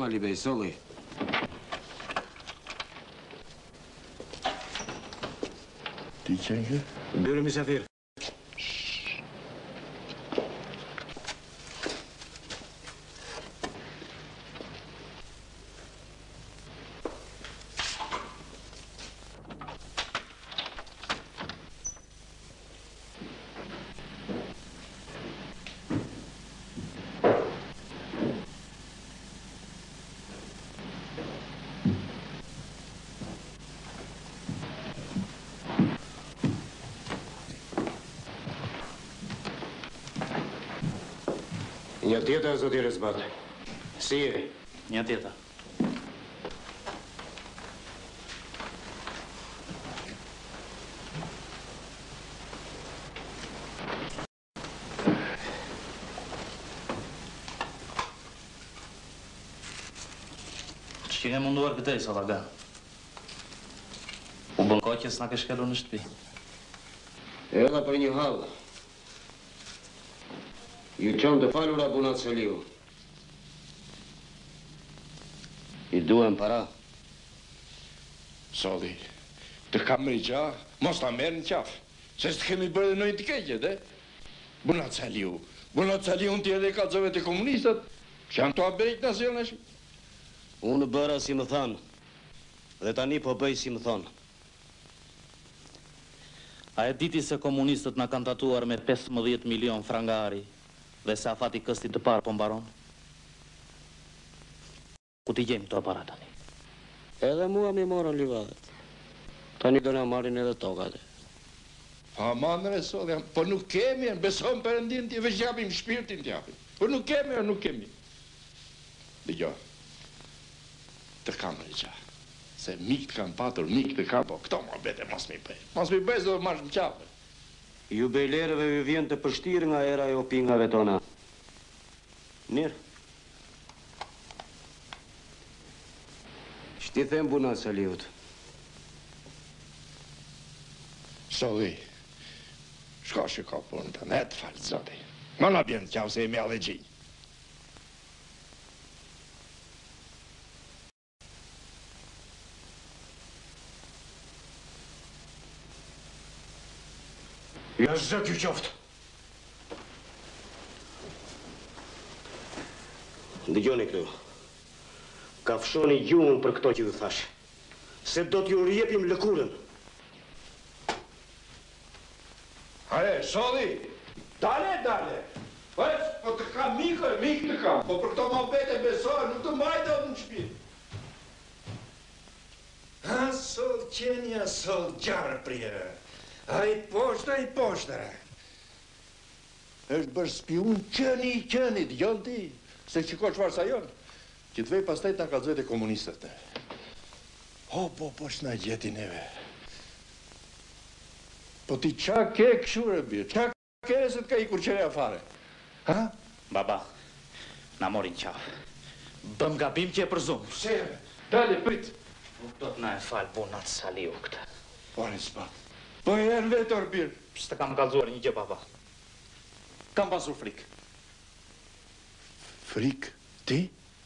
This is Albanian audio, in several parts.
Ali Bey, Solli. Diyeceksin ki? Buyurun misafir. Не ответа, зоти Резбат. Сие. Не ответа. Çiğne munduar këtej, Salaga. U bën kohë që s'na ke shkelur në shtëpi. Ela për një hallë. Ju qonë të falura bunat Seliu. I duhen para. Solli, të kam rigja, mos ta merë në qafë. Se s'të kemi bërë dhe nëjë të keqet, Bunat Seliu në tjede ka zëve të komunistët, që janë të aberit në zilë në shumë. Unë bëra si më thanë, dhe tani po bëj si më thonë. A e diti se komunistët na kanë tatuar me 15 milion frangari dhe se afati këstit të parë po mbaron? Ku t'i gjejmë këto para tani? Edhe mua mi morën livadet. Tani do na marrin edhe tokat. Pa manëre, Solli, po nuk kemi, beson Perëndin t'i veç japim shpirtin t'japim. Po nuk kemi. Dëgjoj, të kam rigja. Se mikë të kam patur, mikë të kam, po këto më bete mos mi bëj. Mos mi bëj se do marrë në qafë. Ju bejlerëve ju vjen të pështirë nga era e opingave tona. Mirë. Shti them bunat Seliut. Solli, shko që ka punë të ne të falë, zoti. Më në bjenë qavë se jemi allergji. Ja zët ju qoftë. Dëgjoni këtu. Kafshoni gjuhën për këto që ju thash. Se do t'ju rjepim lëkurën. Hare, Solli, dale. Po të kam mikë të kam. Po për këto më bete besoj, nuk të mbajtë në shpinë. A, sol qenja, sol gjarë prije. A i poshtë. Është bërë spiun qëni, dëgjon ti. Se që ko qëfar sa jonë. Që të vej pastaj ta ka dzvet e komunistët. Po, s'na gjeti neve. Po ti qa ke këshure, bje? Qa ke se t'ka i kur qerea fare? Ha? Baba, na morin qafë. Bëm gabim që e përzumë. Se, dale, prit. Nuk do t'na e falë bunat Seliu këtë. Pare s'pa. Po e në vetë orbir. S'të kam kalzuar një gjë, baba. Kam pasur frikë. Frikë? Ti?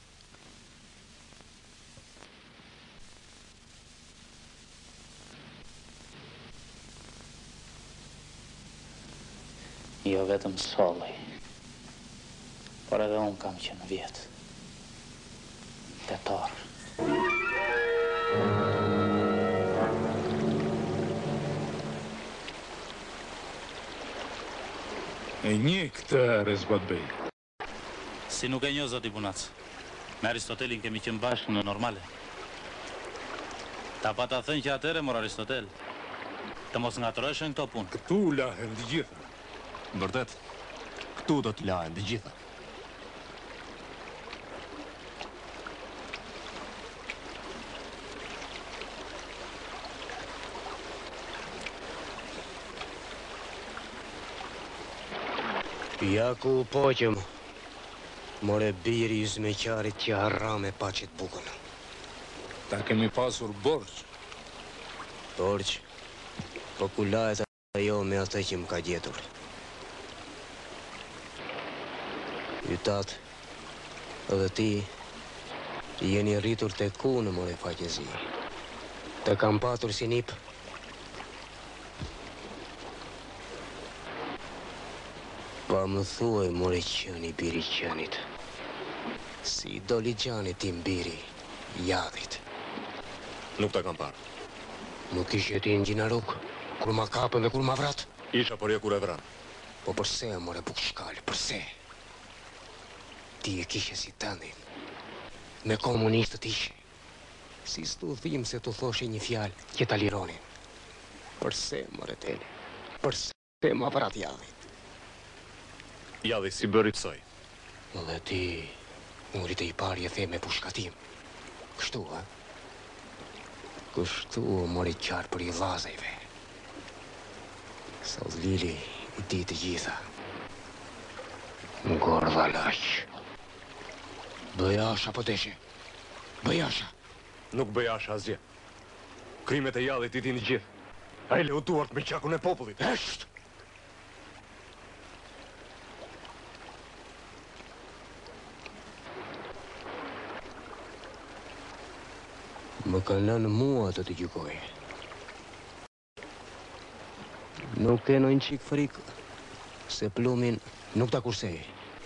Jo vetëm Solli, por edhe unë kam qenë vjetë. Tetar. E një këtë Rezbat Bey. Si nuk e një, zoti Bunac. Me Aristotelin kemi qenë bashkë në normale. Ta pa ta thënë që atere, mor Aristotel, të mos ngatërëshën këto punë. Këtu lahen të gjitha. Vërtet, këtu do të lahen të gjitha. Ja ku poqëm, more biri i zmeqarit që harra me pacit bukën. Ta kemi pasur borç. Borç, po ku lahet ajo me atë që më ka gjetur. Ytat, edhe ti, Jeni rritur të kunë, more faqezi. Të kam patur si nip. Pa më thuaj, more qëni biri qënit. Si doli gjani tim biri, jadhit. Nuk ta kam parë. Nuk ishe ti në gjinaruk, kur ma kapën dhe kur ma vrat? Isha por ja kur e vran. Po përse, more buk shkallë, përse? Ti e kishe si tëndin. Me komunistët ishe. Si s'tu dhim se tu thoshe një fjalë që ta lironin. Përse, more tele? Përse ma vrat jadhit? Jadhi si bëri pësoj. Dhe ti, murit e i pari e the me pushkatim. Kështu, ha? Kështu, mori qarë për i vazajve. Sot Lili i di të gjitha. Gordha laq. Bëjasha po deshe. Bëjasha. Nuk bëjasha asgjë. Krimet e jadhit i dini gjithë. A i lehutuart me qakun e popullit. Esht! Më kanë lënë mua të gjykoj. Nuk e në një qikë frikë, se plumin nuk ta kursej.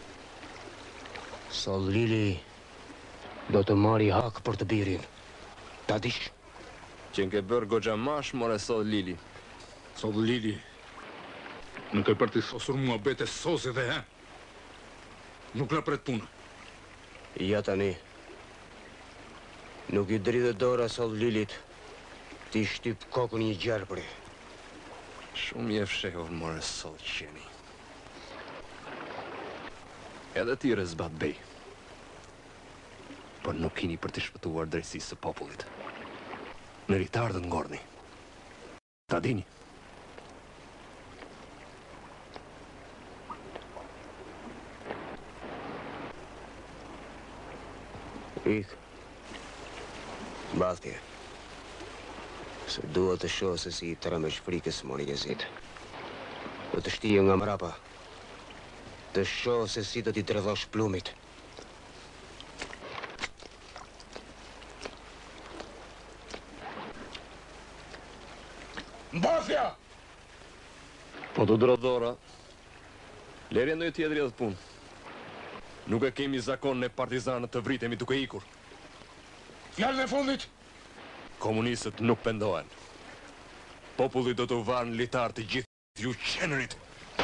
Sot Lili do të marri hak për të birin. Ta dish? Që nke bërë goxha mash, more sot Lili. Sot Lili, nuk e për të sosur mua bete sosi dhe he. Nuk la pret puna. Ja tani. Nuk i dridhe dora sot Lilit. Ti shtyp kokën një gjarpëri. Shumë je fshehur, more sot qeni. Edhe ti Rezbat Bej. Por nuk kini për të shpëtuar drejtësisë së popullit. Në ritardën ngorni. Ta dini. Ik. Baltje. Se dua të shoh se si i tërëmesh frikës mori jezit. Do të shtije nga mrapa. Të shoh se si do t'i dredhosh plumit. Mbathja! Po të drodhora, lerje ndoj tjetëri edhe punë. Nuk e kemi zakon në partizanët të vritemi duke ikur. Fjallën e fundit! Komunistët nuk pendohen. Populli do të varnë litar të gjithë ju qenerit.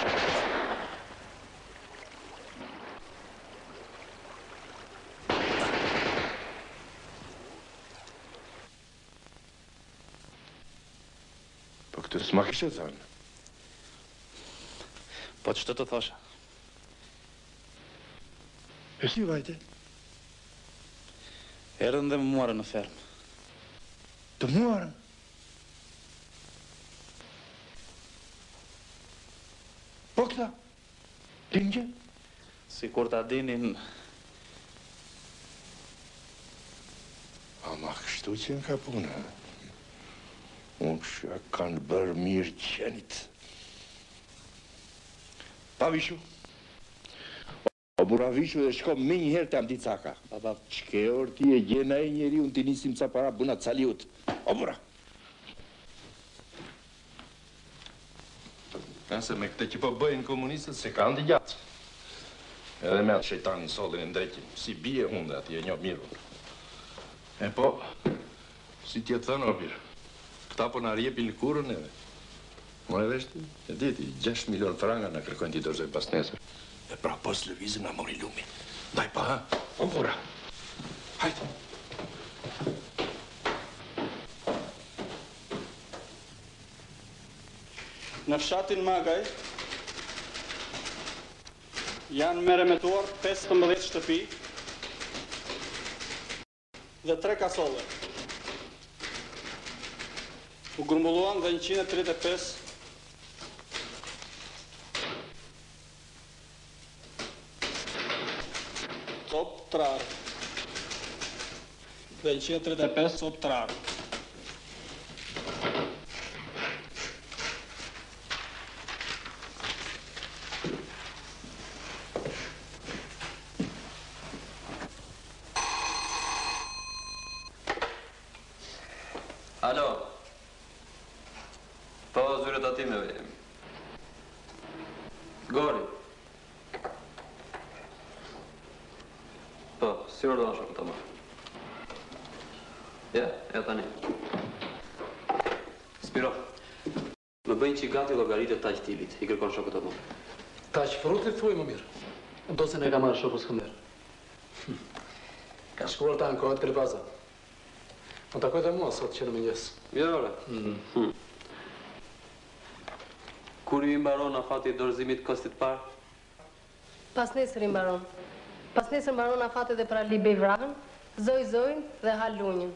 Po këtë s'ma kishe thënë. Po ç'të të thosha? E si vajte? Erën dhe më muarën në fermë. Të muarën? Po këta? Tingje? Si kur ta dinin, Ama kështu që në ka puna. Unë që kanë bërë mirë qenit. Pa vishu? O bura vishu dhe shko me njëherë të amdi caka. Baba, qke orë ti e gjena e njeri unë t'i nisim ca para buna caliut. O bura! Nëse me këte që po bëjnë komunistët se kanë t'i gjatë. Edhe me atë shejtanin sollin e ndreqin. Si bie hunde ati e një mirë. E po, si tjetë thënë, o birë. Këta po në rjepin në kurën neve. Më e veshti, e diti, 6 milion franga në kërkojnë t'i dërzoj pas nesër. E pra pos lëvizim nga mori lumi. Daj pa, ha? O vura. Hajde. Në fshatin Magaj janë meremetuar 15 shtëpi dhe 3 kasolle. U grumbulluan dhe 135 copë trarë dhe 135 copë trarë. Po, zyret atimeve jemi. Gori. Po, si ordon shoku të marë. Ja tani. Spiro, më bëjnë që i gati llogaritë të tilit, i kërkon shoku të marë. Ta që frutit thuj më mirë. Do se ne ka marrë shoku Skënder. Ka shkuar ta në kohët Kërbaza. Më takoj dhe mua sot që në mëngjes. Ja, ore. Kur i mbaron afati i dorëzimit kostit parë? Pas nesër i mbaron. Pas nesër mbaron afati dhe pra libe i vragën, zojnë dhe hal lunjën.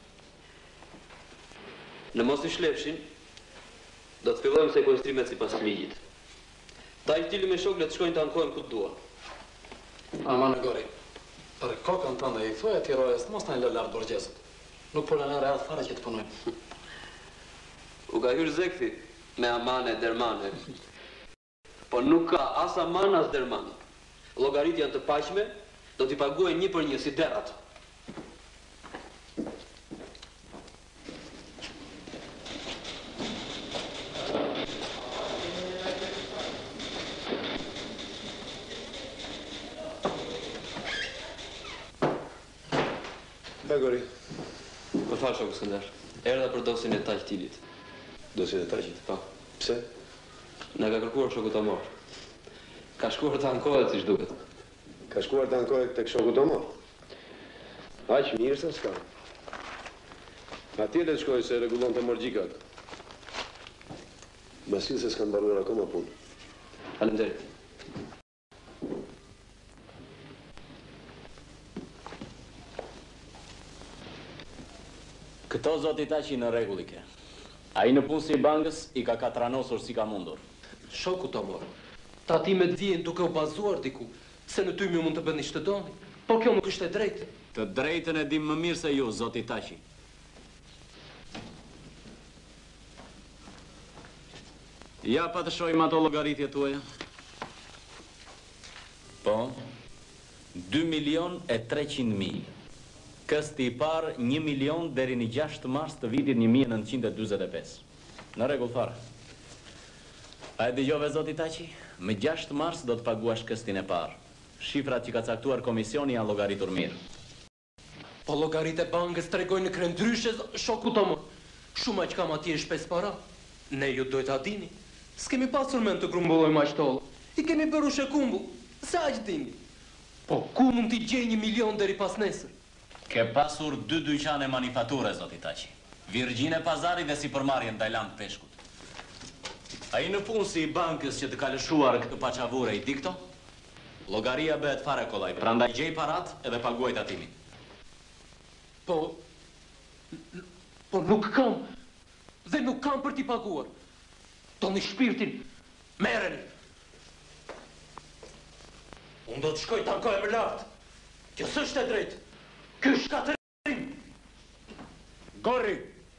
Në mos i shlefshin, do të fillojmë sekuestrimet sipas ligjit. Ta i tili me shoklet të shkojnë të ankojnë ku të dua. Ama në Gori, për kokën tënde i thuaj ati rojes, mos të në lëllarë dorgjesët. Nuk për në rehat fare që të punojnë. U ka hyrë zekthi me amane, dermane. Po nuk ka as aman as derman. Llogaritë janë të paqme, do t'i paguajnë 1 për 1 si derrat. Gori. Më falë shoku Skënder. Erdha për dosin e taqtilit. Dosin e taqit? Po. Pse? Na ka kërkuar shoku Tomor. Ka shkuar të ankohet siç duket. Ka shkuar të ankohet tek shoku Tomor. Aq mirë se s'ka. Atje le të shkoj se rregullon të morgjikat. Masin se s'kan mbaruar akoma punë. Faleminderit. Këto zoti Taqi në rregull i ke. Ai në punë si bankës i ka katranosur si ka mundur. Shoku Tomor, tatimet vjen duke u bazuar diku, se në tymi mund të bëni ç'të doni, por kjo nuk është e drejtë. Të drejtën e dim më mirë se ju, zoti Taqi. Ja pa të shojmë ato llogaritje tuaja. Po, 2.300.000. Kësti i parë 1 milion deri në 6 mars të vitit 1945. Në rregull fare. A e dëgjove zoti Taqi? Me 6 mars do të paguash këstin e parë. Shifrat që ka caktuar komisioni janë llogaritur mirë. Po llogaritë e bankës tregojnë në krye ndryshe, shoku Tomor. Shumë që kam atje shpes para. Ne ju duhet ta dini. S'kemi pasur mend të grumbullojmë aq toll. I kemi bërë shekumbull. Sa aq dini? Po ku mund t'i gjej 1 milion deri pas nesër? Ke pasur 2 dyqane manifature, zoti Taqi. Virgjine Pazari dhe Sipërmarrje Dajlan Peshkut. Ai në punë si i bankës që të ka lëshuar këtë paçavure i di këto? Llogaria bëhet fare kollaj, prandaj gjej parat edhe paguaj tatimin. Po nuk kam. Dhe nuk kam për t'i paguar. Toni shpirtin. Merreni. Unë do të shkoj të ankoj më lartë. Kjo s'është e drejtë. Ky shkatërim! Gori!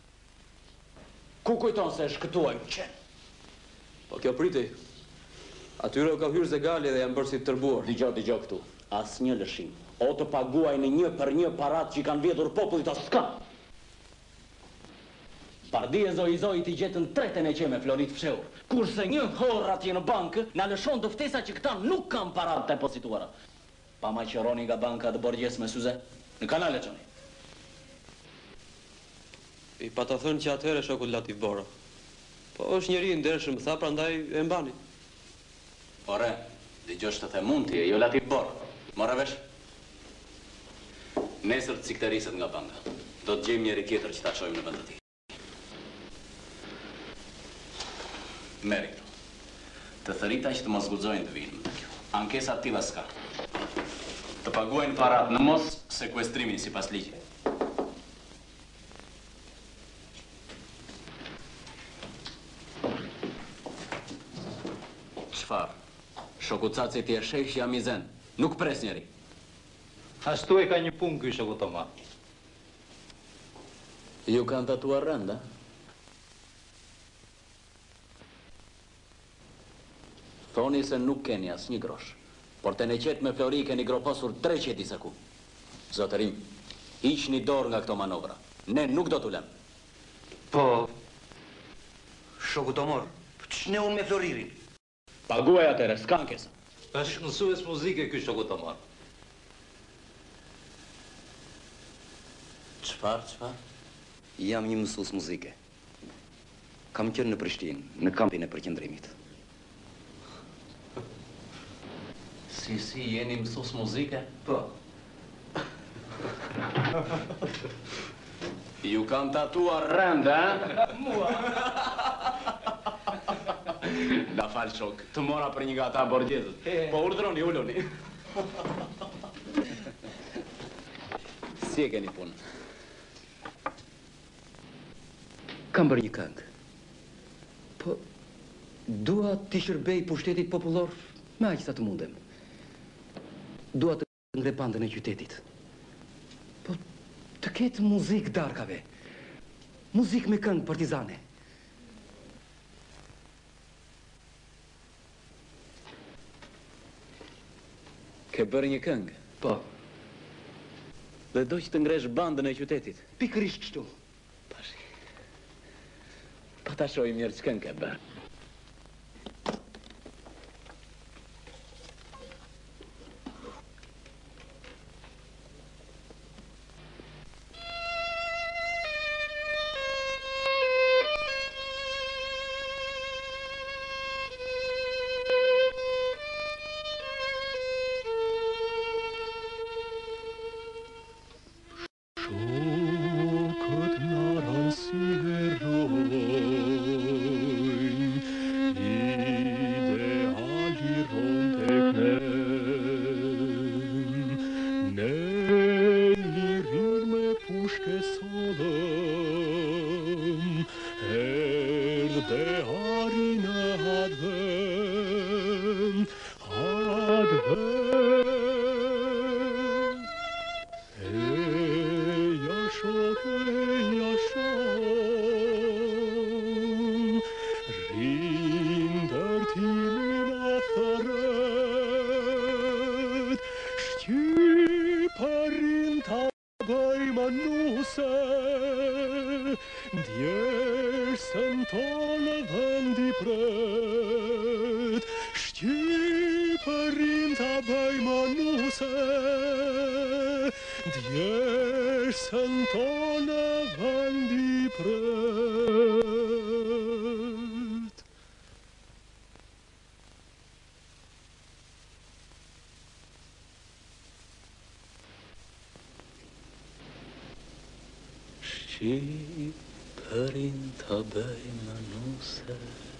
Ku kujton se shkëtuaj më qenë? Po kjo pritej. Atyre u ka hyrë zegali dhe janë bërë si të tërbuar. Dëgjoj këtu. Asnjë lëshim. O të paguaj në 1 për 1 parat që i kanë vjetur popullit as s'ka. Pardi e zoj t'i gjetën tretën e qe me Florit Fsheur. Kurse një horr atje në bankë na lëshon dëftesa që këta nuk kanë parat deposituara. Pa ma qëroni nga banka të Borgjes me Suze. Në kanale qëni. I pa të thënë që atëherë shoku Latif Bora. Po është njeri i ndershëm, tha prandaj e mbani. Ore, dëgjosh të the mund ti, jo Latif Bora. More vesh? Nesër të cikteriset nga banka. Do të gjejmë njeri tjetër që ta çojmë në vend të tij. Merri këtu. Të thërita që të mos guxojnë të vinë më kjo. Ankesa tilla s'ka. Të paguajnë parat në mos sekuestrimin sipas ligjit. Çfarë? Shoku Caci ti e sheh jam i zen. Nuk pres njeri. Ashtu e ka një punë ky shoku Toma. Ju kanë tatuar rënda? Thoni se nuk keni as një grosh. Por të ne qetë me Flori keni groposur 3 qeti sa ku. Zotërim, hiqni dorë nga këto manovra. Ne nuk do t'u lëm. Po, Shoku Tomor, ç'ne unë me Floririn? Paguaj atëre, s'ka ankesa. Është mësues muzike ky shoku Tomor. Çfarë? Jam një mësues muzike. Kam qenë në Prishtinë, në kampin e përqendrimit. Si, jeni mësues muzike? Po. Ju kanë tatuar rend, a? Mua. Na fal shok, të mora për një nga ata borgjezët. Po urdhroni, uluni. Si e keni punë? Kam bërë një këngë. Po, dua t'i shërbej pushtetit popullor me aq sa të mundem. Dua të ngre pandën e qytetit. Po, të ketë muzikë darkave. Muzikë me këngë partizane. Ke bërë një këngë? Po. Dhe do që të ngresh bandën e qytetit? Pikërisht kështu. Pa ta shoj mirë që këngë ke bërë. Shqipërin të bëj më nuse,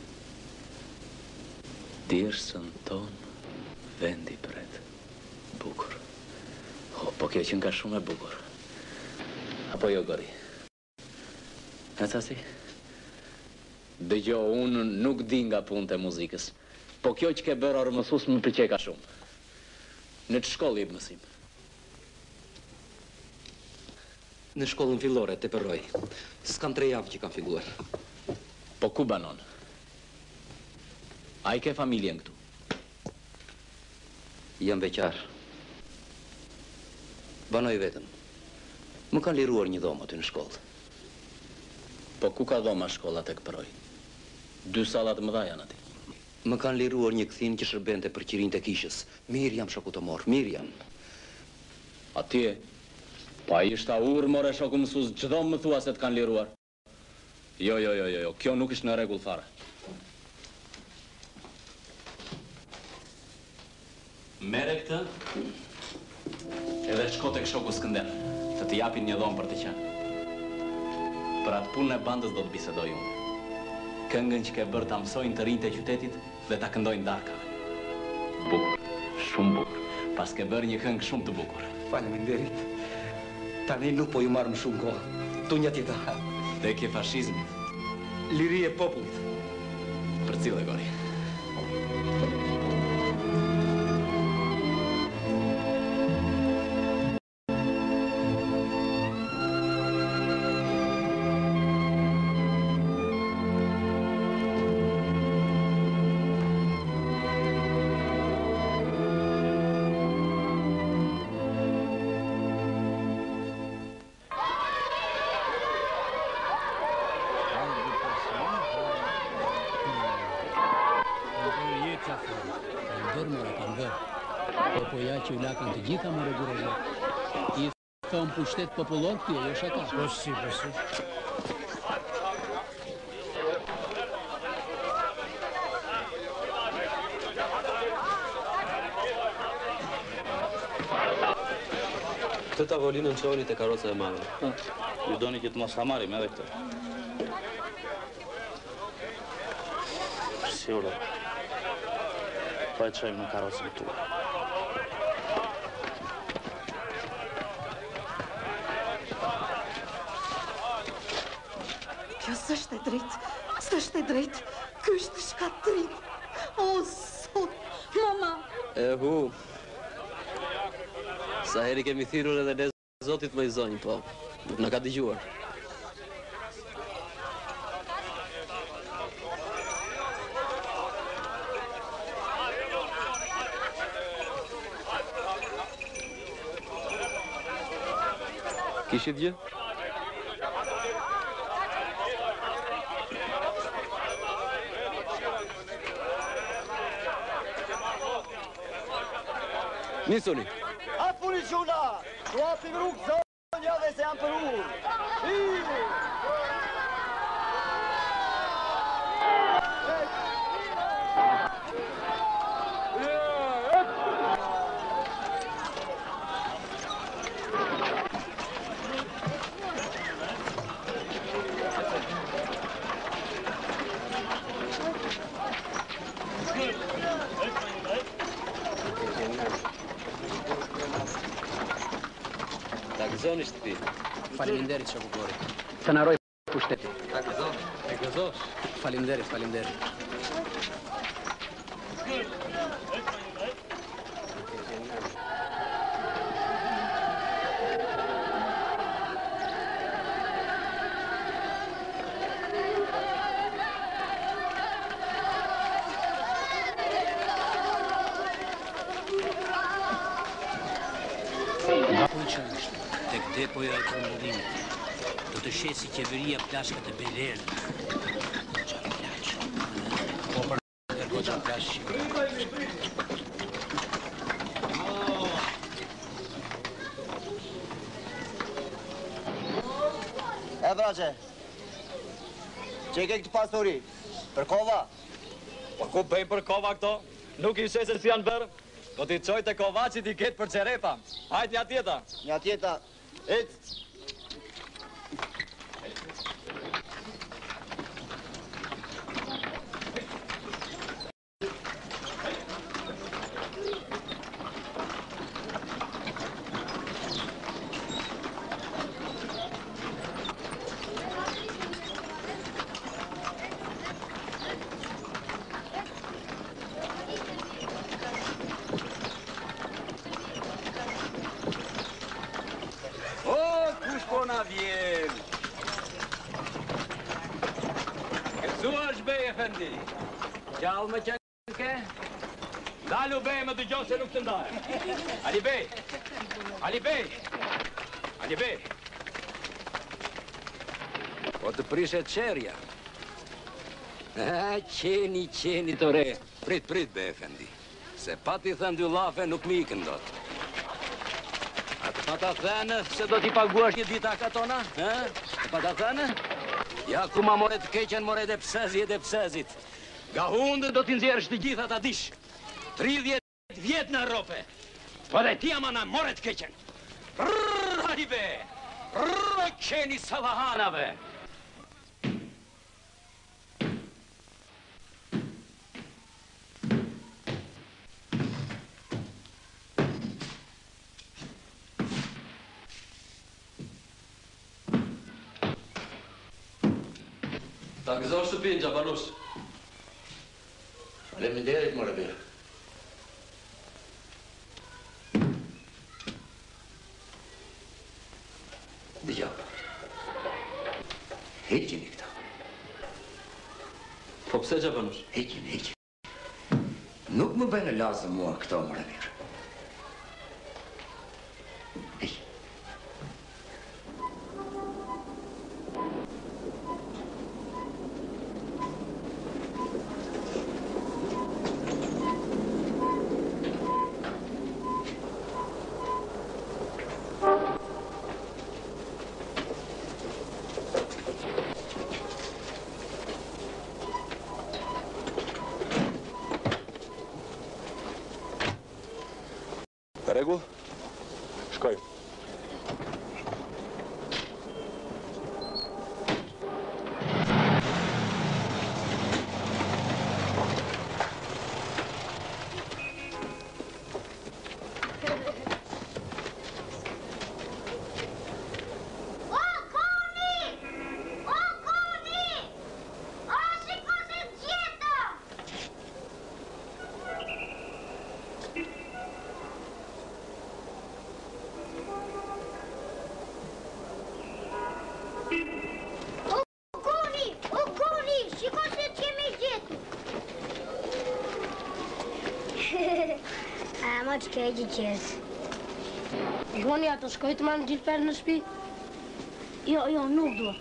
dirësën tonë vendi pret. Bukur. Po kjo që nga shumë e bukur. Apo jo, Gori? E thasi? Dëgjo, unë nuk di nga punët e muzikës, po kjo që ke bërë orë mësus më pëlqej ka shumë. Në të shkollë jep mësim. Në shkollën fillore, te përroj. S'kam 3 javë që kam filluar. Po ku banon? A i ke familjen këtu? Jam beqar. Banoj vetëm. Më kanë liruar një dhomë aty në shkollë. Po ku ka dhoma shkolla tek përroj? 2 sallat mëdha janë aty. Më kanë liruar një kthin që shërbente për qirin të kishës. Mirë jam, shoku të morë, mirë jam. Atje? Pa ishta urë, more shoku mësus, çdo më thua se të kanë liruar. Jo, kjo nuk ishtë në rregull fare. Mere këtë, edhe shko tek shoku Skënder, të të japin një dhomë për të qenë. Për atë punën e bandës do të bisedoj unë. Këngën që ke bërë ta mësojnë të rinjtë e qytetit dhe ta këndojnë darkave. Bukur, shumë bukur. Pas ke bërë një këngë shumë të bukur. Faleminderit. Tani nuk po ju marrë më shumë kohë. Tunja tjeta. Tek e fashizmit. Liri e popullit. Për cilë, Gori. Po ja që u lakën të gjitha më regulore. I thëmë pushtet popullor kjo, jo shaka. Po si. Të tavolinën qoni të karoca e madhe. Ju doni që të mos hamarim edhe këtë. Si uro. Po e qojmë në karocën tu. Kjo s'është e drejtë. S'është e drejtë. Kjo është shkatrim. O, sot, mama. Hu. Sa heri kemi thirur edhe ne Zotit më i zonjë, po. Nuk në ka dëgjuar. Kishit gjë? Nisoni. Atë puni quna! Ua për rrugë zonja dhe se janë për urë! Takëzoni shtëpi. Faleminderit, shokukori. Të naroj pushteti. Takëzoni. E gëzosh. Faleminderit. Tek depoja e grumbullimit. Do të shesi qeveria plashkat e Belerë. Qanë plaqë. Po për kërko qanë plashë. E brace, që i ke këtë pasuri? Për kova? Po ku bëjmë për kova këto? Nuk i shesër si janë bërë? Do t'i qoj të kovacit i ketë për qerepa. Hajt një tjeta. Një tjeta. Ecë. Gjallë më qenë ke? Dalu bej më të gjohë se nuk të ndajë. Ali bej. Po të prishet qerja. Qeni të re. Prit, be, efendi. Se pa ti thënë dy lafe nuk mi ikën dot. Atë pa ta thënë se do t'i paguash një dita ka tona? Pa ta thënë? Ja ku ma more të keqen, more dhe psezit. Ga hundë do t'i nxjerësh të gjitha ta dish. 30 vjet në rope. Po dhe ti ama na more të keqen. Hadi be! Qeni savahanave! Ta gëzosh shtëpinë, Gjabanush. Faleminderit, more birë. Dëgjo. Heqini këta. Po pse, Gjabanush? Heqin. Nuk më bëjnë lazëm mua këto, more birë. rregull? Shkoj. Ma që ke gjëqes? Gjoni ato shkoj të marrë në gjithë perë në shpi? Jo, nuk dua.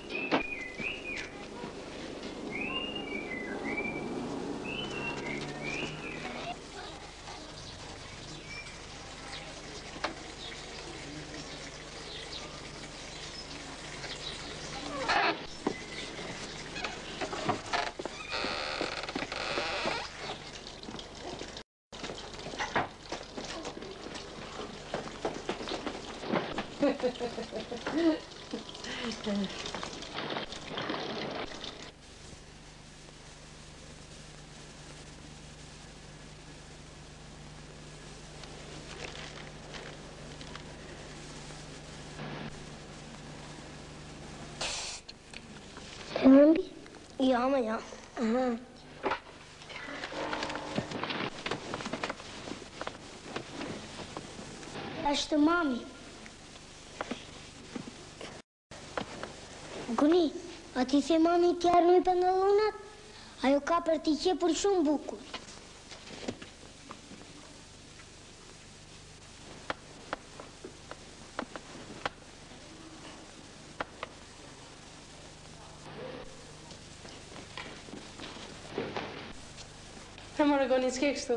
Ja, maar ja. Aha. Është mami. Guni, a ti the mami t'jarë një pëndëllunat? Ajo ka për t'i qepur shumë bukur. E më regoni s'ke kështu.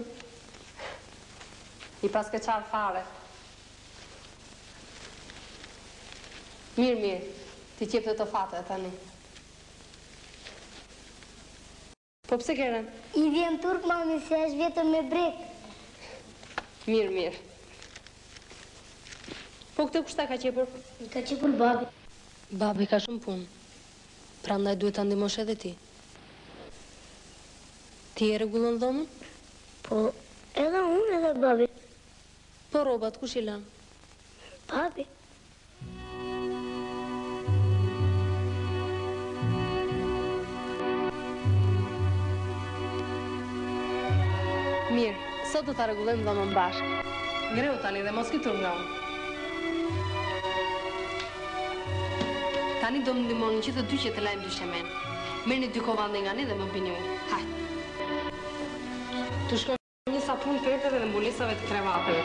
I pas ke qarë fare. Mirë, ti qep të fate tani. Po pse keren? I vjen turp, mami, se është vjetër me brek. Mirë. Po këtë kushta ka qepur? Ka qepur babi. Babi ka shumë punë. Prandaj duhet të ndihmosh edhe ti. Ti e rregullon dhomën? Po, edhe unë edhe babi. Po rrobat kush i lën? Babi. Mirë, sot do ta rregullojmë dhomën bashkë. Ngreu tani dhe mos kitur nga unë. Tani do më ndihmoni që të dy që të lajmë dyshemen. Merrni 2 kovande nga ne dhe më bëni ujë. Hajde. Të shkojmë një sapun perteve dhe mbulisave të krevateve.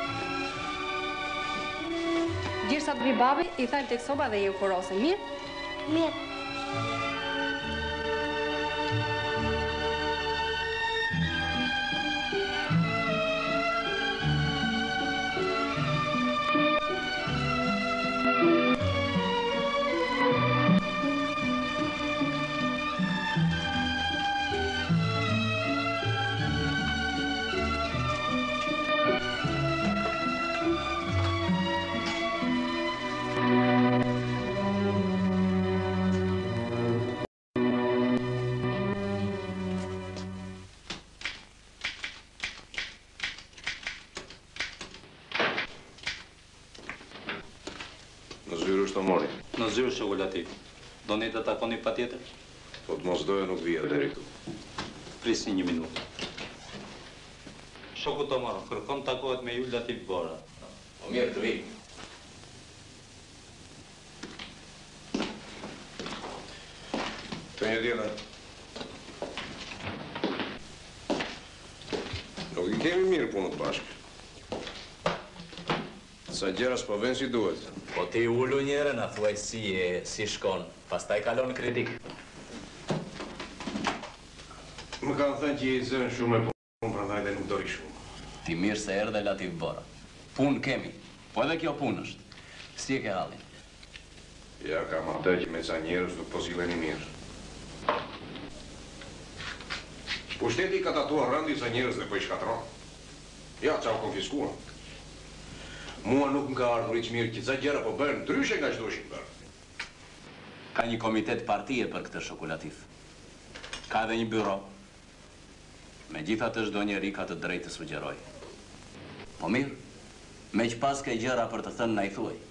Gjersa të vi babi, i thajmë tek soba dhe je u kurose. Mirë? Mirë. Në zyrë shokolati. Do ne të takoni pa tjetër? Po të mos doja nuk vija deri këtu. Prisni 1 minutë. Shoku Tomaro, kërkon takohet me ju Latif Bora. Po mirë të vi. Të një tjetër. Nuk i kemi mirë punët bashkë. Sa gjera s'po vën si duhet. Po ti ullu njëre na thuaj si shkon, pastaj kalon kritik. Më kanë thënë që je i zënë shumë e punë, prandaj dhe nuk dori shumë. Ti mirë se erdhe Latif Bora. Punë kemi, po edhe kjo punë është. Si e ke hallin? Ja, kam atë që me sa njerëz nuk po silleni mirë. Pushteti ka tatuar rëndi sa njerëz dhe po i shkatron. Ja, qa u konfiskuan. Mua nuk m'ka ardhur i çmirë që ca gjëra po bëhen ndryshe nga çdo që bën. Ka një komitet partie për këtë shokulatif. Ka edhe një byro. Megjithatë çdo njeri ka të drejtë të sugjeroj. Po mirë, me që pas ke gjëra për të thënë na i thuaj.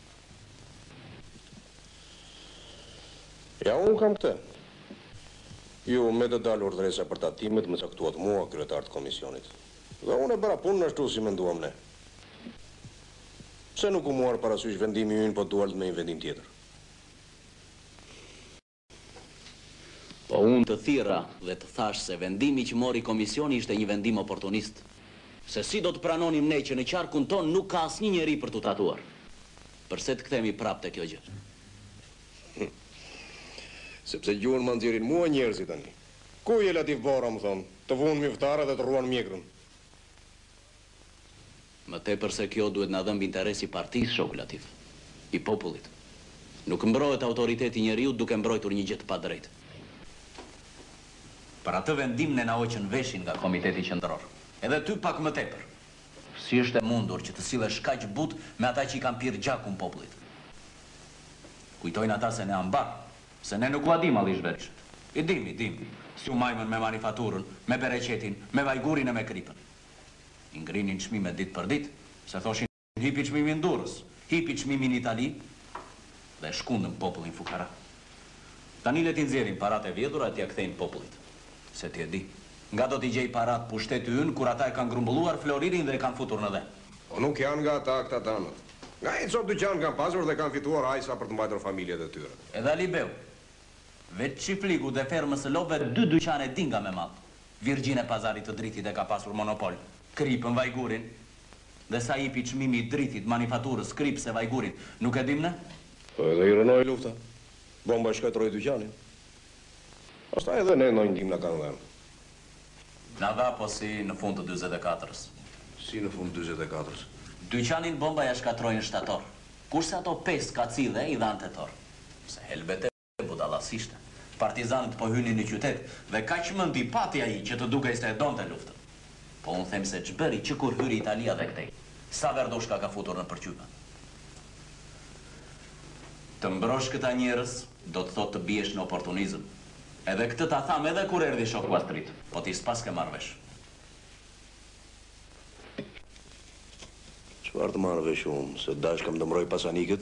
Ja, unë kam këtë. Ju me të dalë urdhresa për tatimet më caktuat mua kryetar të komisionit. Dhe unë e bëra punën ashtu si menduam ne. Pse nuk u muar parasysh vendimi ynë, po dualt me një vendim tjetër? Po unë të thirra dhe të thash se vendimi që mori komisioni ishte një vendim oportunist. Se si do të pranonim ne që në qarkun ton nuk ka asnjë njeri për t'u tatuar. Përse të kthemi prapë te kjo gjë? Sepse gjuhën më nxjerrin mua njerëzit tani. Ku je Latif Bora, më thonë, të vunë miftara dhe të ruan mjekrën? Më tepër se kjo duhet na dhëmbë interesi partisë, shok Latif, i popullit. Nuk mbrohet autoriteti njeriu duke mbrojtur një gjë të padrejtë. Për atë vendim ne na hoqën veshin nga komiteti qendror. Edhe ty pak më tepër. Si është e mundur që të sillesh kaq but me ata që i kanë pirë gjakun popullit? Kujtojnë ata se ne ambar, se ne nuk u adim alli zhverishë. I dim. Si u majmën me manifaturën, me bereqetin, me vajgurin e me kripën. I ngrinin çmimet ditë për ditë, se thoshin hipi çmimin Durrës, hipi çmimin Itali, dhe shkundën popullin fukara. Tani le t'i nxjerrin paratë e vjedhura e t'ia kthejnë popullit. Se ti e di. Nga do t'i gjej parat pushteti ynë, kur ata e kanë grumbulluar Floririn dhe e kanë futur në dhe. O nuk janë nga ata këta tanët. Nga i cop dyqan kanë pasur dhe kanë fituar ajsa për të mbajtur familjet e tyre. Edhe Alibeu, vetë Çifliku dhe fermës së lopëve 2 dyqane dinga me madh. Virgjin e pazarit të dritit e ka pasur monopol. Kripën, vajgurin, dhe sa ipi çmimi i dritit, manifaturës, kripës e vajgurin, nuk e dim ne? Po edhe i rënoi lufta. Bomba shkatroi dyqanin. Pastaj edhe ne ndonjë ndim na kanë dhënë. Na dha po si në fund të 44-s. Si në fund të 44-s? Dyqanin bomba ja shkatroi në shtator. Kurse ato 5 kacille i dhanë tetor. Se helbete budallasishte. Partizanët po hynin në qytet dhe kaq mend i pati ai që të dukej se e donte luftën. Po unë them se ç'bëri që kur hyri Italia dhe këtej. Sa verdoshka ka futur në përqype. Të mbrosh këta njerëz do të thotë të biesh në oportunizëm. Edhe këtë ta tham edhe kur erdhi shoku Astrit, po ti s'pas ke marrë vesh. Çfarë të marrë vesh unë, se dash kam të mbroj pasanikët?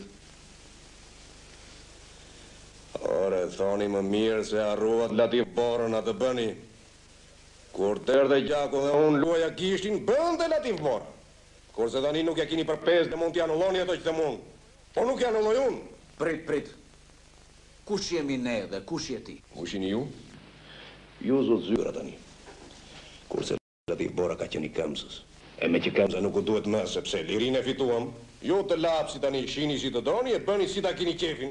Ore, thoni më mirë se harruat Latif Borën atë bëni. Kur derdhe gjaku dhe unë luaja gishtin, bënde Latif Borë. Kurse tani nuk ja kini për 5 dhe mund t'ja anulloni ato që të mund. Po nuk ja anulloj unë. Prit. Kush jemi ne dhe kush je ti? Kush jeni ju? Ju zot zyra tani. Kurse Latif Bora ka qenë i Kemsës. E me që Kemsa nuk u duhet më, sepse lirin e fituam, ju të lapsi tani shini si të doni e bëni si ta kini qefin.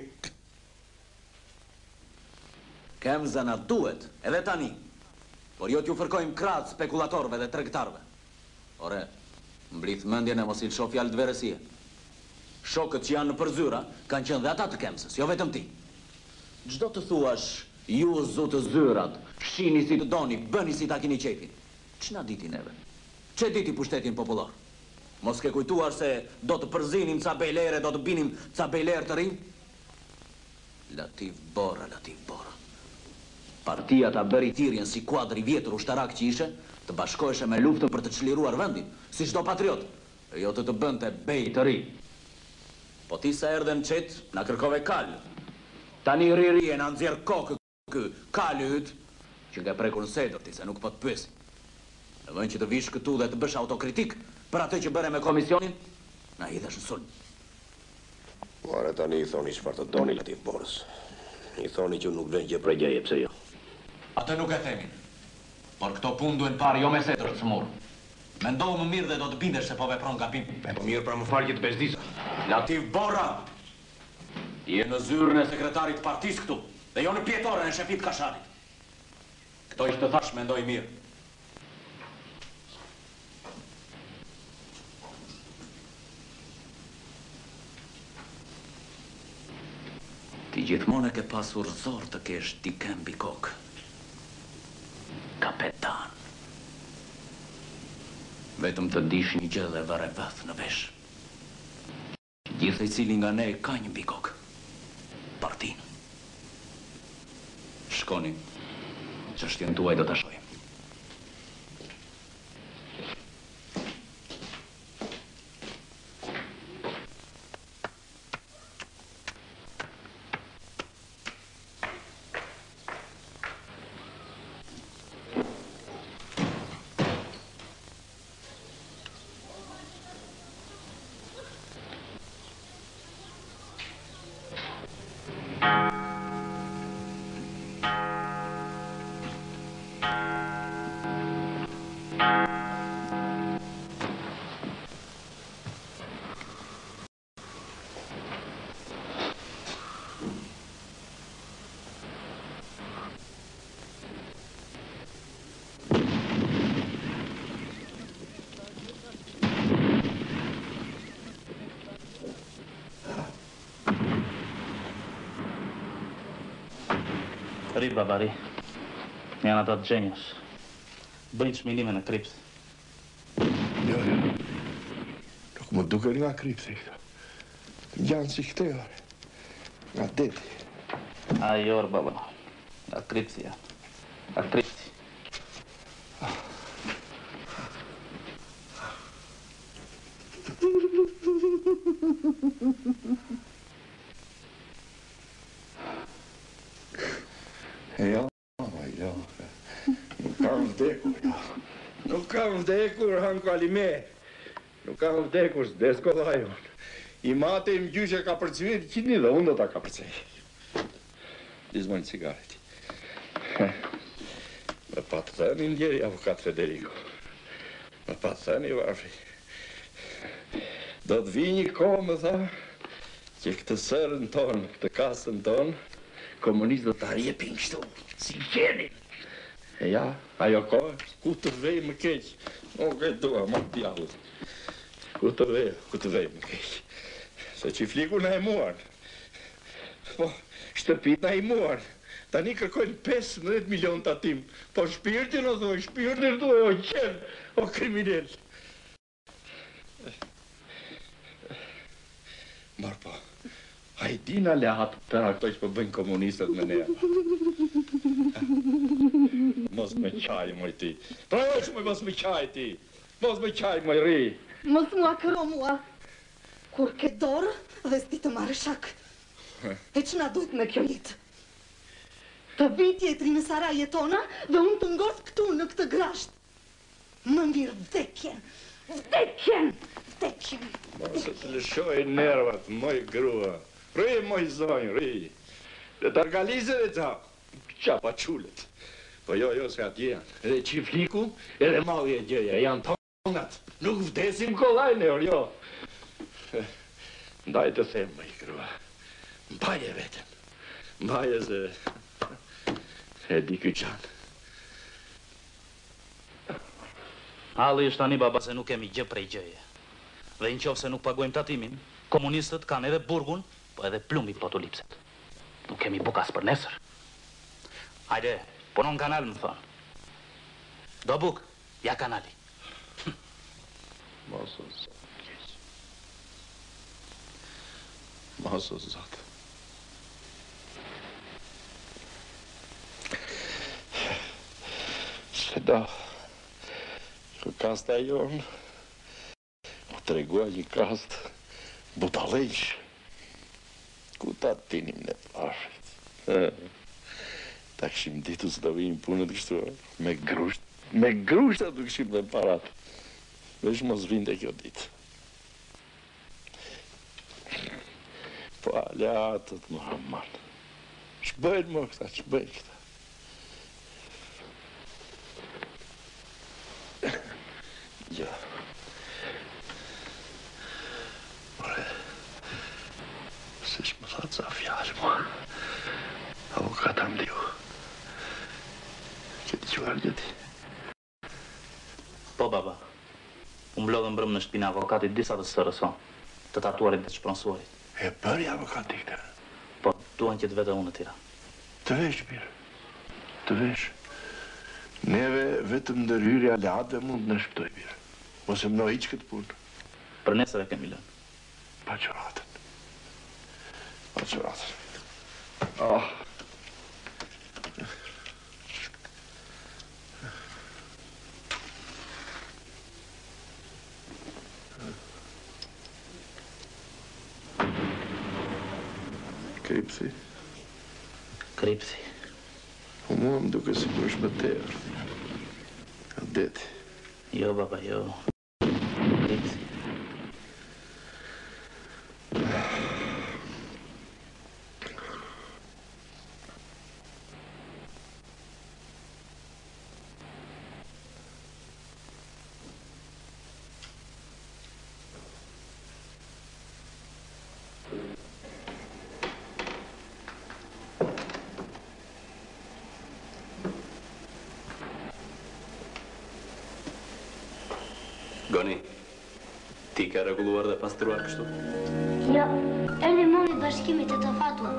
Kemsa na duhet, edhe tani. Por jo t'ju fërkojmë krahët spekulatorëve dhe tregtarëve. Ore, mblith mendjen e mos i lsho fjalë të verësie. Shokët që janë në përzyra kanë qenë dhe ata të Kemsës, jo vetëm ti. Çdo të thuash, ju zotë zyrat, shini si të doni, bëni si ta kini qefin. Ç'na diti neve? Çe diti pushtetin popullor? Mos ke kujtuar se do të përzinim ca bejlere, do të binim ca bejlere të rinj? Latif Bora. Partia ta bëri thirrjen si kuadër i vjetër ushtarak që ishe, të bashkoheshe me luftën për të çliruar vendin, si çdo patriot, e jo të bënte bej të ri. Po ti sa erdhe në qet, na kërkove kal. Tani riri e na nxjerr kokë ky kalu yt, që nga prekur në sedër ti se nuk po të pyes. Në vend që të vish këtu dhe të bësh autokritik për atë që bëre me komisionin, na hidhesh në sulm. Ore tani i thoni çfarë të doni Latif Borës. I thoni që nuk vjen gjë prej gjaje, pse jo? Atë nuk e themin. Por këto punë duhen parë jo me setër të smur. Mendohu më mirë dhe do të bindesh se po vepron gabim. Po mirë pra më fal që të bezdisa. Latif Bora, je në zyrën e sekretarit të partisë këtu, dhe jo në pjetorën e shefit Kashanit. Këto ishte thash mendoj mirë. Ti gjithmonë e ke pasur zor të kesh dikën mbi kokë. Kapetan. Vetëm të dish një gjë dhe vare vëth në vesh. Gjithë i cili nga ne ka një bikok. Partin. Shkoni. Çështjen tuaj do ta shohim. Ri, babari. Janë ata të gjenjës. Bëjnë çmilime në kript. Jo. Nuk më duke nga kripti këta. Janë si këte, nga deti. A jorë, baba. Nga kripti, ja. Nga kripti. Jo. Nuk kam vdekur, jo. Nuk kam vdekur, Hanko Alime. Nuk kam vdekur, s'des kollajon. I mate im gjyshe ka përcvir qini dhe unë do ta ka përcej. Dizmon cigaret. Me pa të thëni ndjeri avokat Federico. Me pa të thëni varfi. Do të vi një kohë, më tha, që këtë sërën tonë, këtë kasën tonë, komunistë do të arjepin kështu, si qenin. E ja, ajo kohë, ku të vej më keq, nuk e dua, ma pjallë. Ku të vej më keq. Se që fliku na e muan. Po, shtëpit na i muan. Tani kërkojnë 15 milion të atim. Po shpirtin o dhoj, shpirtin dhoj, o qenë, o kriminell. Marë po, a i dina lehat të këto që po bëjnë komunistët me ne. Mos me qaj, moj ti. Prajo që mos me qaj ti. Mos me qaj, moj ri. Mos mua këro mua. Kur ke dorë dhe s'ti të marrë shak. E që na duhet me kjo jetë? Të vit jetri në saraje tona dhe unë të ngosë këtu në këtë grasht. Më mirë vdekjen. Vdekjen! Vdekjen! Mos e të lëshoj nervat, moj grua. Ri, moj zonjë, ri. Dhe të argalizë dhe ta, qapa qullet. Po jo, se atë janë. Edhe qifliku, edhe malli e gjëja, janë tonat. Nuk vdesim kollajnë, jo. Ndaj të them, moj grua. Mbaje vetën. Mbaje se... e di kyqanë. Halli është tani, baba, se nuk kemi gjë prej gjëje. Dhe në qofë se nuk pagojmë tatimin, komunistët kanë edhe burgun, po edhe plumbi këto tulipset. Nuk kemi bukas për nesër. Hajde, punon kanal, më thonë. Do buk, ja kanali. Mos o zotë, keq. Mos o zotë. Se da, kasta jonë, u tregua një kast butaleq. Ku ta tinim në plashit. Ta këshim ditu së të vijim punët kështu, me grushta të këshim dhe parat. Vesh mos vinde kjo ditë. Po alatët, Muhammed. Shbëjnë më këta, shbëjnë këta. Ja. More, se shmë thatë za fjallë, mua. Avokata më liu. Këti qëvar gjëti. Po, baba. Unë mblodhën brëm në shtëpinë avokatit disa të sërëson, të tatuarit dhe të shpronsuarit. E bëri avokati këta? Po, duan që të vete unë në tira. Të vesh, mirë. Të vesh. Neve vetëm ndërhyrja leatëve mund në shpëtoj, mirë. Mos e mno iq këtë punë. Për nesër e kemi lënë. Pa që ratën. Wat zo wat. Oh. Cripsi. Cripsi. Um homem do que se pôs bater. Cadete. Eu, baba, eu. Cripsi. Goni, ti ka rregulluar dhe pastruar kështu? Jo, emri mund i bashkimit e të fatua.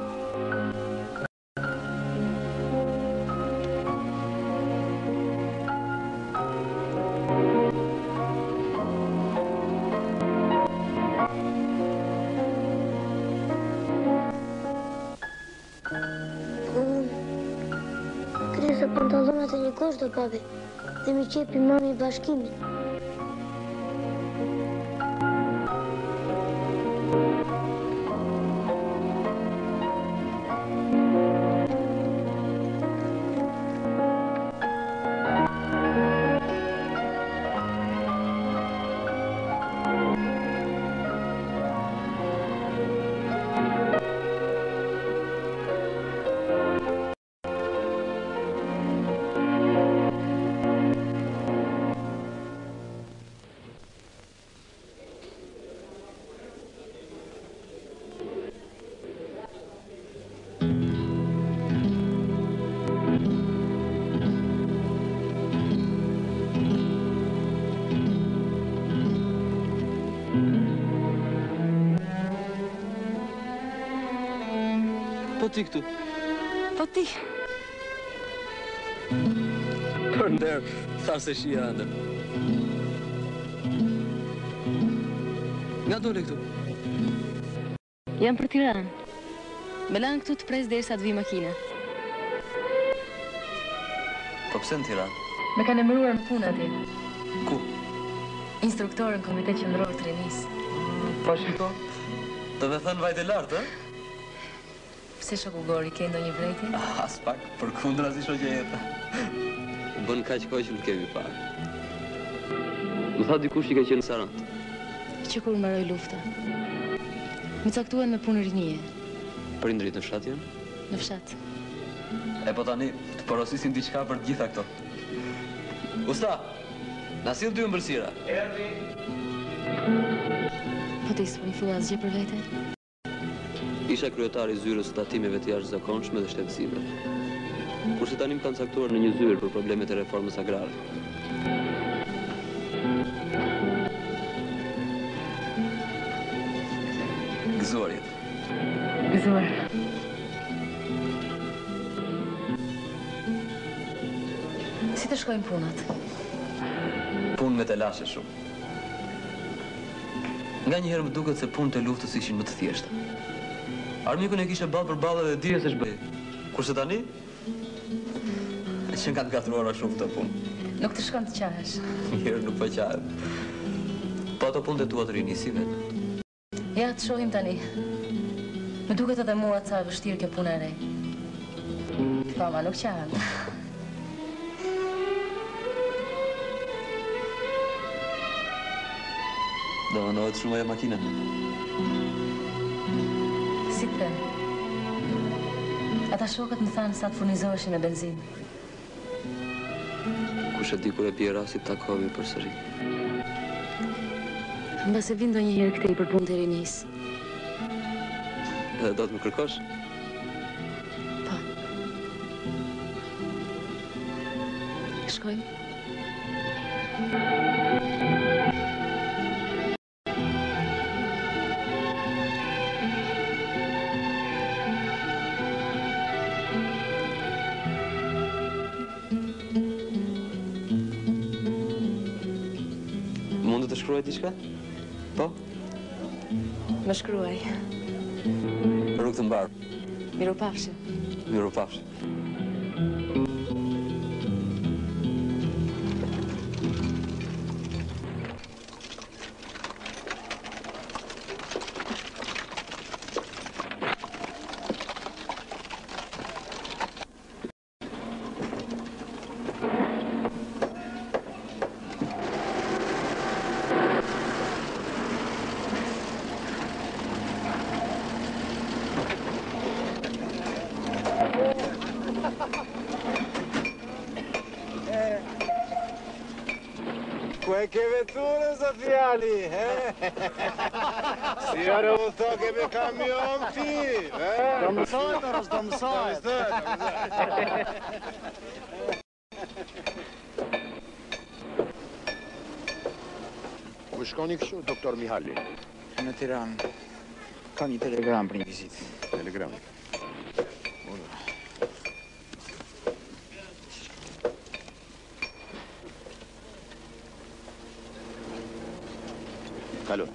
Kresa pantallonat e një koshtë, papi, dhe mi qepi mami i bashkimit. Po ti këtu? Po ti. Për nder, tha se shia ande. Nga dole këtu? Jam për Tiranë. Me lanë këtu të pres derisa të vi makina. Po pse në Tiranë? Me kanë emëruar në punë atje. Ku? Instruktorën Komitet Qendror të Rinis. Pa shiko? Do me thënë vajt e lartë, e? Pse shoku Gori, ke ndonjë vrejtje? As pak, për kundra si shoqe jeta. Bën kaq kohë që nuk kemi parë. Më tha dikush që ka qenë në Sarandë. Që kur mbaroi lufta. Më caktuan me punë rinije. Prindrit në fshat janë? Në fshat. E po tani, të porosisim diçka për të gjitha këto. Usta, na sill dy ëmbëlsira. Erdhi. Po ti s'po më thua asgjë për vete? Isha kryetari i zyrës së tatimeve të jashtëzakonshme dhe shtetësive. Kurse tani më kanë caktuar në një zyrë për problemet e reformës agrare. Gëzuar jetë. Gëzuar. Si të shkojnë punat? Punë me të lashe shumë. Nga njëherë më duket se punët e luftës ishin më të thjeshta. Armikun e kishe ballë për ballë dhe dije se shbëj. Kurse tani, që kanë gatruara shumë të punë. Nuk të shkon të qahesh. Mirë, nuk po qahem. Po ato punët e tua të rini si vetë. Ja, të shohim tani. Më duket edhe mua ca e vështirë kjo punë e re. Po, ma nuk qahem. Do mënohet shumë ajo makina. Si të them. Ata shokët më thanë sa të furnizoheshin me benzinë. Kush e di kur e bie rasti të takohemi përsëri. Mbase vi ndonjëherë këtej për punë të rinis. Edhe do të më kërkosh? Po. Shkojmë. Mund të shkruaj diçka? Po? Më shkruaj. Rrugë të mbarë. Miropafshim. Miropafshim. Ku e ke veturën, Zofiali, he? Si arë u tha keme kamion ti, he? Do mësojt, orës, do mësojt. Ku shkoni kështu, doktor Mihali? Në Tiranë. Kam një telegram për një vizitë. Telegram? Kalo.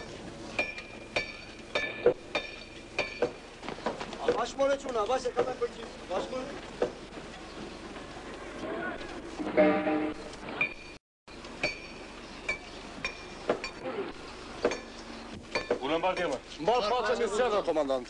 Baş more çuna, baş yakadan bakayım. Baş more. Unë mbarë tema. Mbarë faqe një sërë, komandant.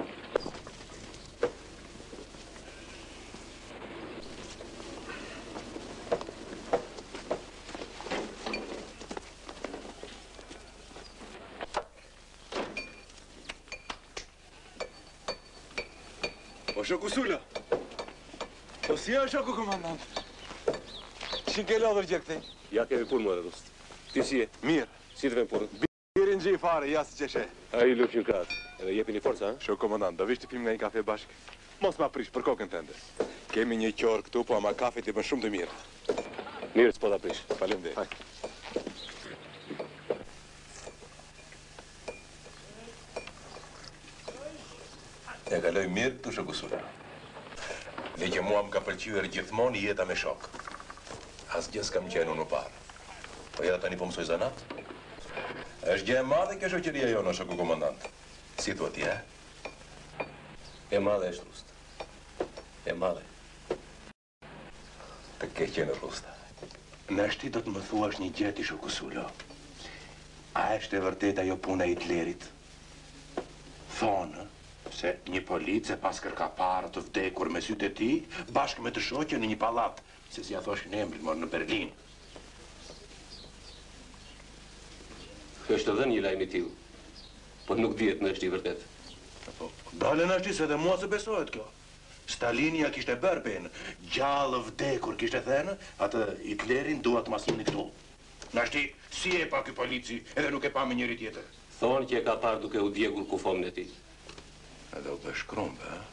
O shoku Sula. O si e shoku komandant? Që ke lodhër gjë këtej? Ja kemi punë më rëdust. Ti si e? Mirë. Si të vem punën? Birin gji fare, ja si qeshe. A i lup një kratë. Edhe jepi një forca, ha? Shok komandant, do vish të pim nga një kafe bashkë. Mos ma prish për kokën tënde. Kemi një qorë këtu, po ama kafe t'i bën shumë të mirë. Mirë, s'po ta prish. Faleminderit. E kaloj mirë të shoku Sula. Dhe që mua më ka pëlqyer gjithmonë jeta me shok. Asgjë s'kam qenë unë parë. Po jeta tani po mësoj zanat. Është gjë e madhe kjo shoqëria jonë, shoku komandant. Si thua ti, e? E madhe është Rusta. E madhe. Të ke qenë Rusta. Nashti do të më thuash një gjë ti shoku Sulo. A është e vërtet ajo puna e Hitlerit? Thonë se një police pas kërka parë të vdekur me sytë e ti, bashkë me të shoqe në një pallat, se si ja thoshin emrin, morë në Berlin. Është edhe një lajm i tillë, po nuk dihet në është i vërtet. Po, dale në është se dhe mua se besohet kjo. Stalini ja kishte bërë pen, gjallë vdekur kishte thënë, atë Hitlerin dua të masuni këtu. Në është si e pa ky polici, edhe nuk e pa me njëri tjetër. Thonë që e ka parë duke u djegur kufomën e tij. Edhe u bësh krombe, ha?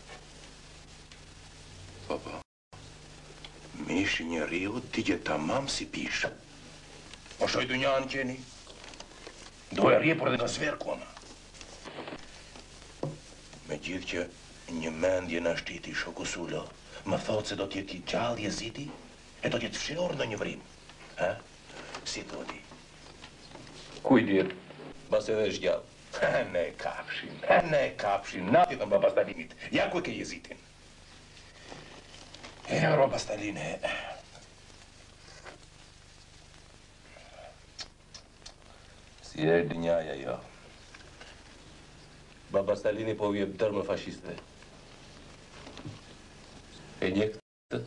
Po. Mish njeriu digje tamam si pish. O shoj dunjan qeni. Do e rjepur dhe në sverkona. Me gjithë që një mendje në shtiti shoku Sulo, më thot se do t'jeti gjallë jeziti, e do t'jetë fshirë në një vrim. Ha? Si thoti? Kuj dirë, bas edhe është gjallë. Ne kapshin, nati të baba Stalinit. Ja ku e ke jezitin. Roba Staline. Si e dënjaja jo. Baba Stalini po u jep dërmë fashistëve. E një këtë?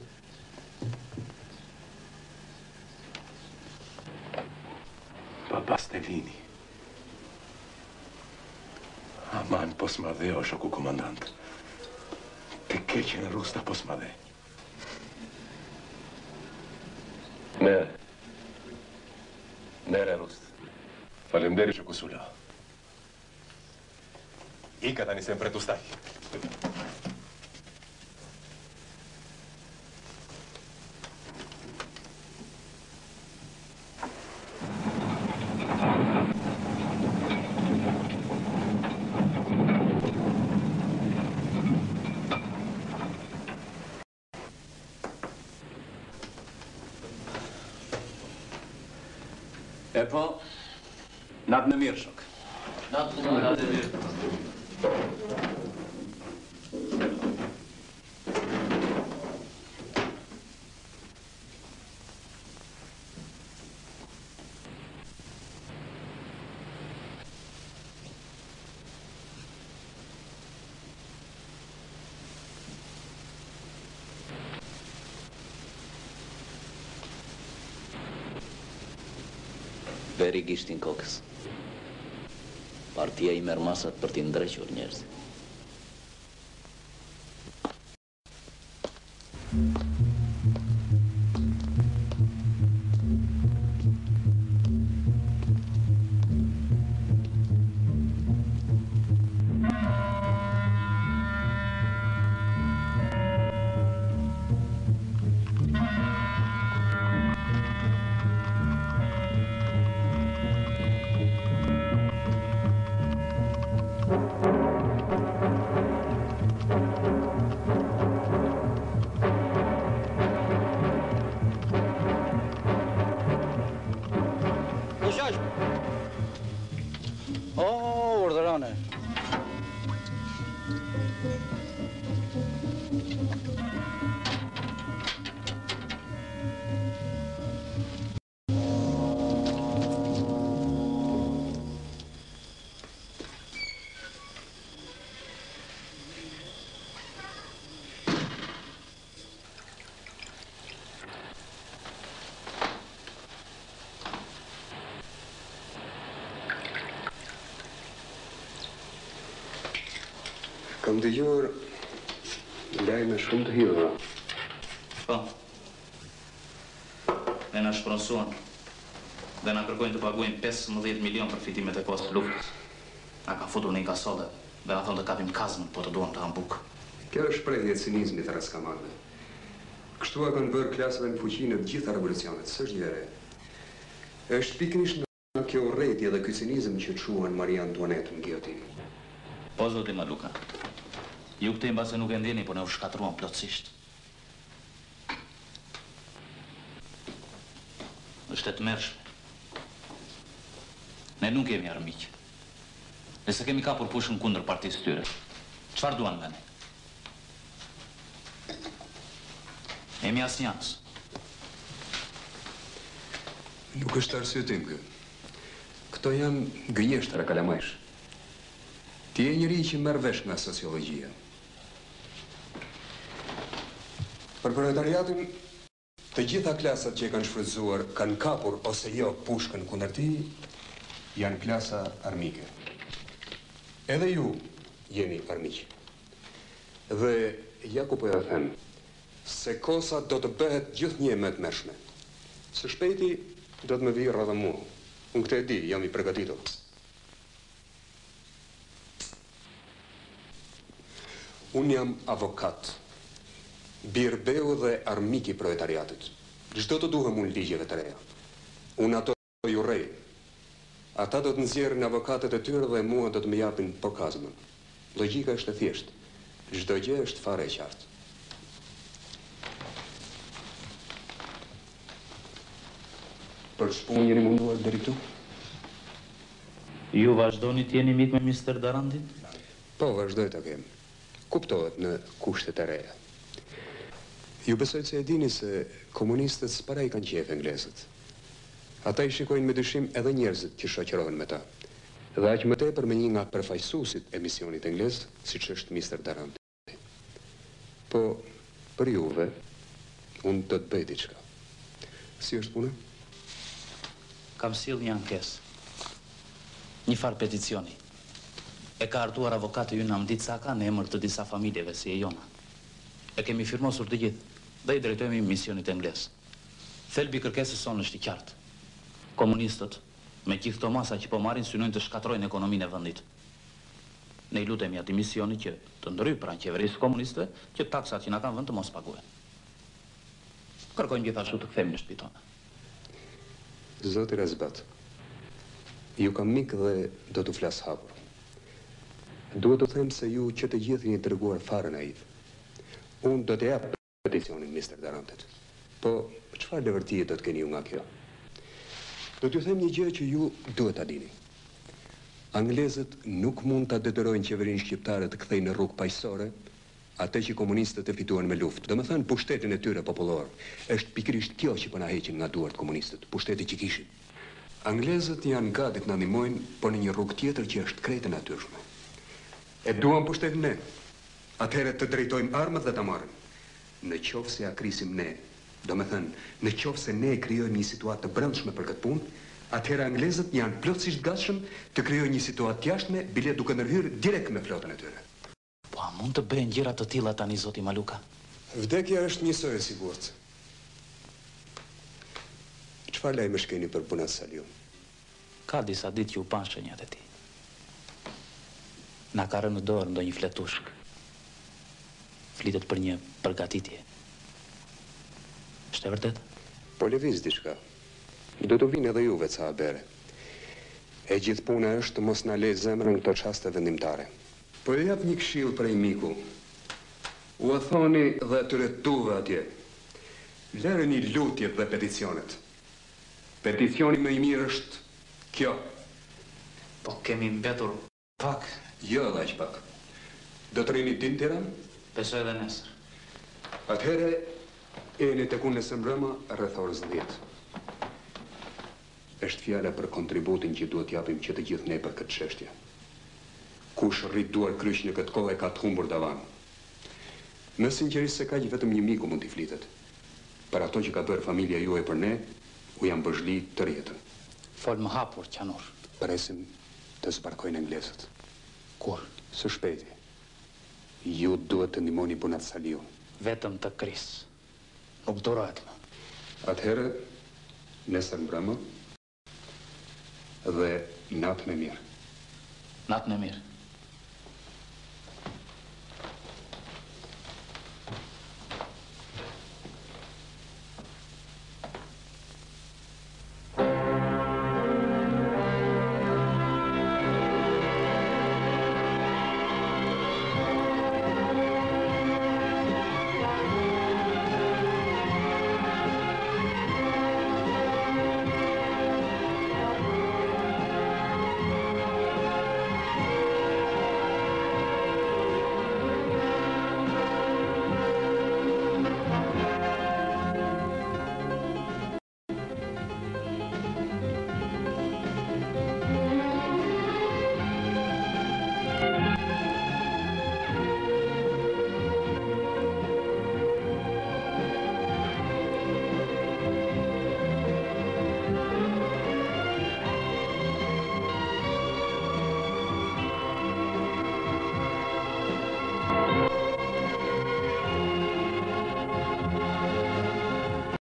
Baba Stalini. Aman, pos ma dhe, o shoku komandant. Të keqen Rusta pos ma dhe. Mere, Rust. Faleminderit, shoku Sula. Ika tani sempre tu stai. E po, natë në mirë, shok. Natë në mirë. Beri gishtin kokës. Partia I merr masat për t'i ndrequr njerëzit. Kam dëgjuar lajme shumë të hidhura. Po. Ne na shpronsuan dhe na kërkojnë të paguajmë 15 milion për fitimet e kohës së luftës. Na kanë futur në një kasole dhe na thonë të kapim kazmën, po të duam të ham bukë. Kjo është shprehje e cinizmit të raskamatëve. Kështu kanë bërë klasëve në fuqi në të gjitha revolucionet, s'është gjë e re. Është pikërisht nga kjo urrëtie dhe ky cinizëm që çuan Marie Antoinette në giotinë. Po zoti Maluka. Ju këtë mbase nuk e ndjeni, po ne u shkatruan plotësisht. Është e tmerrshme. Ne nuk kemi armiq. Nëse kemi kapur pushën kundër partisë tyre, çfarë duan nga ne? Jemi asnjës. Nuk është arsyetim kë. Këto janë gënjeshtra kalamajsh. Ti je njëri që merr vesh nga sociologjia. Për proletariatin, të gjitha klasat që e kanë shfrytzuar, kanë kapur ose jo pushkën kundër tij, janë klasa armike. Edhe ju jeni armiq. Dhe ja ku po ja them, se kosa do të bëhet gjithnjë më e tmerrshme. Së shpejti do të më vijë rreth mua. Unë këtë e di, jam I përgatitur. Unë jam avokat, birbeu dhe armik I proletariatit. Çdo të duhem unë ligjeve të reja. Unë ato ju rrej. Ata do të nxjerrin avokatët e tyre dhe mua do të më japin pokazmën. Logjika është e thjeshtë. Çdo gjë është fare e qartë. Për shpunë jeni munduar deri këtu? Ju vazhdoni të jeni mik me Mr. Darandin? Po, vazhdoj ta kem. Kuptohet në kushtet e reja. Ju besoj se e dini se komunistët s'para I kanë qejf anglezët. Ata I shikojnë me dyshim edhe njerëzit që shoqërohen me ta. Dhe aq më tepër me një nga përfaqësuesit e misionit anglez, siç është Mr. Darandi. Po, për juve, unë do të bëj diçka. Si është puna? Kam sill një ankesë. Një farë peticioni. E ka artuar avokati ju Namdit Saka në emër të disa familjeve si e jona. E kemi firmosur të gjithë dhe I drejtojmë misionit anglez. Thelbi I kërkesës sonë është I qartë. Komunistët, me gjithë këto masa që po marrin, synojnë të shkatrojnë ekonominë e vendit. Ne I lutemi atij misioni që të ndryjë pranë qeverisë komuniste që taksat që na kanë vënë të mos paguhen. Kërkojmë gjithashtu të kthehemi në shtëpi tona. Zoti Razbat, ju kam mik dhe do t'u flas hapur. Duhet të them se ju që të gjithë jeni treguar fare naiv. Unë do të jap peticionin Mr. Darantet. Po, çfarë lëvërtie do të keni ju nga kjo? Do t'ju them një gjë që ju duhet ta dini. Anglezët nuk mund ta detyrojnë qeverinë shqiptare të kthejë në rrugë paqësore atë që komunistët e fituan me luftë. Domethënë pushtetin e tyre popullor. Është pikërisht kjo që po na heqin nga duart komunistët, pushteti që kishin. Anglezët janë gati të na ndihmojnë, por në një rrugë tjetër që është krejt e natyrshme. E duam pushtetin ne. Atëherë të drejtojmë armët dhe ta marrim. Në qoftë se ja krisim ne, domethënë, në qoftë se ne krijojmë një situatë të brendshme për këtë punë, atëherë anglezët janë plotësisht gatshëm të krijojnë një situatë jashtme, bile duke ndërhyrë direkt me flotën e tyre. Po a mund të bëjnë gjëra të tilla tani zoti Maluka? Vdekja është njësoj e sigurt. Çfarë lajmësh keni për Bunat Saliu? Ka disa ditë që u pan shenjat e tij. Na ka rënë në dorë ndonjë fletushk. Flitet për një përgatitje. Është e vërtet? Po lëviz diçka. Do të vinë edhe juve ca habere. E gjithë puna është të mos na lej zemrën këto çaste vendimtare. Po e jap një këshill prej miku. U thoni dhe atyre tuve atje. Lëreni lutjet dhe peticionet. Peticioni më i mirë është kjo. Po kemi mbetur pak. Jo edhe aq pak. Do të rini din Tiranë? Besoj edhe nesër. Atëherë jeni tek unë nesër mbrëma rreth orës 10. Është fjala për kontributin që duhet japim që të gjithë ne për këtë çështje. Kush rrit duar kryq në këtë kohë e ka të humbur davan. Në sinqerisht se kaq vetëm një miku mund t'i flitet. Për ato që ka bërë familja juaj për ne, u jam bëshli të rjetën. Fol më hapur, Qanor. Presim të zbarkojnë anglezët. Kur? Së shpejti. Ju duhet të ndihmoni Bunat Saliu. Vetëm të kris. Nuk durohet më. Atëherë, nesër mbrëmë dhe natën e mirë. Natën e mirë.